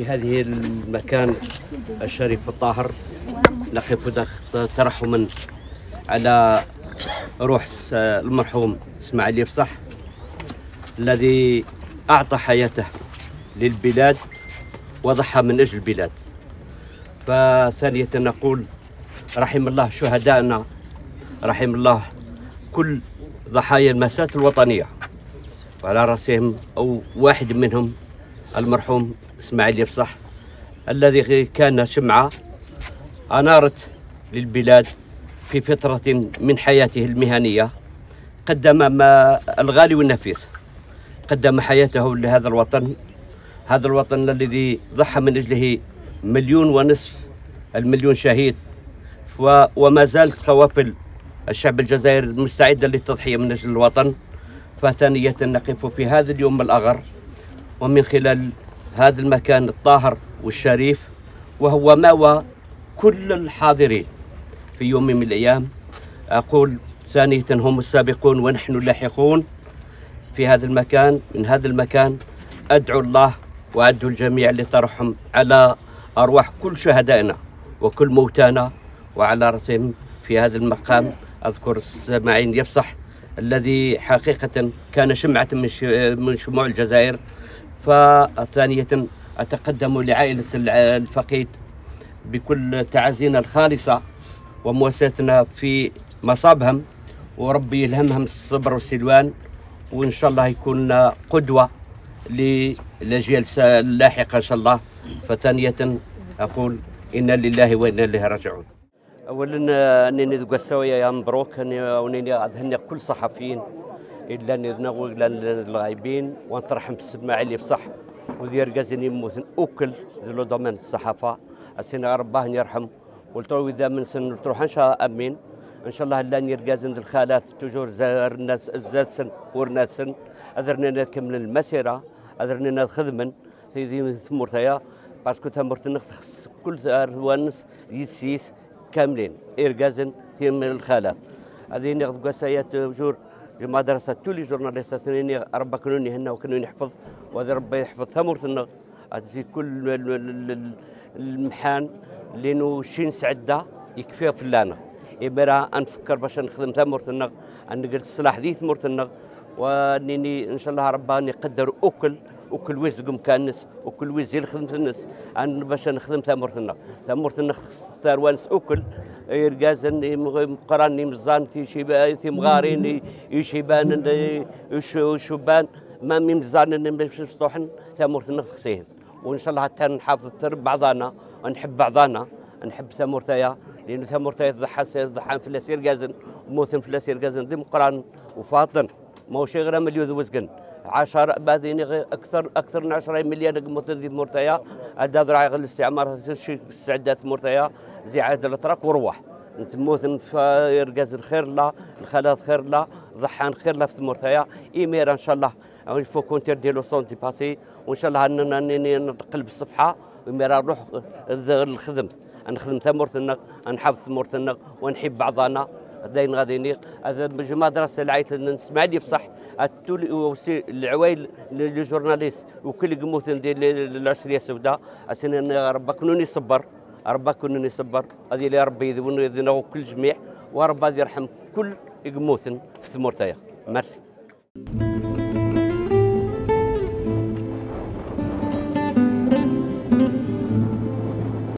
في هذه المكان الشريف الطاهر نقف ترحما على روح المرحوم اسماعيل يفصح الذي أعطى حياته للبلاد وضحى من أجل البلاد. فثانية نقول رحم الله شهدائنا، رحم الله كل ضحايا المأساة الوطنية، وعلى رأسهم أو واحد منهم المرحوم اسماعيل يفصح الذي كان شمعة أنارت للبلاد في فترة من حياته المهنية. قدم ما الغالي والنفيس، قدم حياته لهذا الوطن، هذا الوطن الذي ضحى من أجله 1.5 مليون المليون شهيد، وما زالت قوافل الشعب الجزائري مستعدة للتضحية من أجل الوطن. فثانية نقف في هذا اليوم الأغر ومن خلال هذا المكان الطاهر والشريف، وهو مأوى كل الحاضرين في يوم من الأيام. أقول ثانية هم السابقون ونحن اللاحقون في هذا المكان. من هذا المكان أدعو الله وأدعو الجميع للترحم على أرواح كل شهدائنا وكل موتانا، وعلى رأسهم في هذا المقام أذكر اسماعيل يفصح الذي حقيقة كان شمعة من شموع الجزائر. فثانية أتقدم لعائلة الفقيد بكل تعازينا الخالصة ومواساتنا في مصابهم، وربي يلهمهم الصبر والسلوان، وإن شاء الله يكون قدوة للأجيال اللاحقة إن شاء الله. فثانية أقول إنا لله وإنا إليه راجعون. أولا أنني ذو السوية يا مبروك أنني أهنئ كل الصحفيين إلا نغوي الغايبين ونترحم باسماعيل يفصح ودير جازني موثن أكل ذو دومين الصحافة أسينا رباه يرحم قلتوا إذا من سن تروح إن شاء أمين إن شاء الله لا نرجازن الخالات توجور زار الناس الزاد سن ورنات سن أذرنا نكمل المسيرة أذرنا نخدمن سيدي ثمورتيا باسكو ثمورتنا كل روانس يسيس كاملين إرجازن تيم الخالات هذه ناخذ قصايات توجور المدرسة تولي جورناليست سنين ربا كانوني هنا وكانوني يحفظ وهذا ربي يحفظ ثمورتنا تزيد كل المحان لأنه شين سعدة يكفيها فلانا إبرا نفكر باش نخدم ثمورتنا نقدر السلاح ذي ثمورتنا وانني ان شاء الله رباني يقدر وكل ويز مكانس وكل ويز يخدم الناس باش نخدم ثمورتنا ثروانس يرجازن مقراني مزان في شيبان في مغارين يشيبان يشوبان ما مزان باش نسطوحن ثمورتنا خسين، وان شاء الله حتى نحافظ بعضنا ونحب بعضنا نحب ثمورتيا لأنه ثمورتيا ضحى في لاسير جازن وموثن في لاسير جازن دي مقران وفاطن ماهوش غير مليون وزقن 10 بعدين أكثر من 10 مليون موثن ذي مورتيا هذا ذراع الاستعمار استعداد مورتيا زي عاد الأتراك وروح موثن في رجاز خير لا الخلاط خير لا ضحان خير لا في مورتيا إيمير إن شاء الله الفو كونتير ديالو سونتي باسي وإن شاء الله نقلب الصفحة وإيمير نروح الخدمة نخدم ثمورتنا نحافظ ثمورتنا ونحب بعضنا داين غادي نيق هذا مدرسه العيت اسماعيل يفصح التولي العوايل للجورناليست وكل قموثن ديال العشريه السوداء اسنا ربك كونوني صبر ربك كونوني صبر هذه اللي ربي يذنو كل جميع وربي يرحم كل قموثن في ثمورتايا. ميرسي.